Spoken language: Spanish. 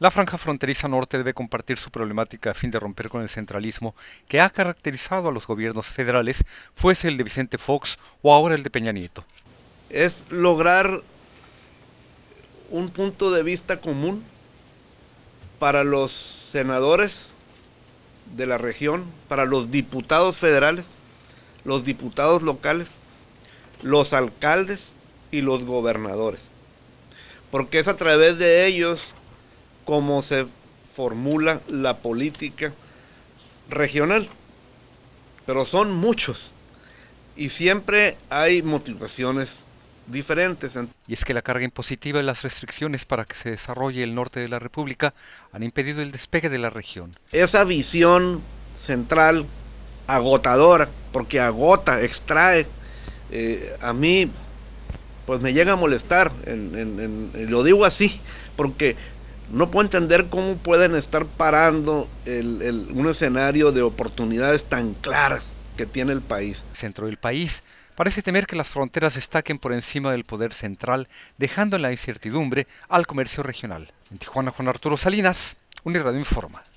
La franja fronteriza norte debe compartir su problemática a fin de romper con el centralismo que ha caracterizado a los gobiernos federales, fuese el de Vicente Fox o ahora el de Peña Nieto. Es lograr un punto de vista común para los senadores de la región, para los diputados federales, los diputados locales, los alcaldes y los gobernadores. Porque es a través de ellos como se formula la política regional. Pero son muchos y siempre hay motivaciones diferentes. Y es que la carga impositiva y las restricciones para que se desarrolle el norte de la República han impedido el despegue de la región. Esa visión central agotadora, porque agota, extrae, a mí pues me llega a molestar, lo digo así, porque no puedo entender cómo pueden estar parando un escenario de oportunidades tan claras que tiene el país. El centro del país parece temer que las fronteras destaquen por encima del poder central, dejando en la incertidumbre al comercio regional. En Tijuana, Juan Arturo Salinas, Uniradio Informa.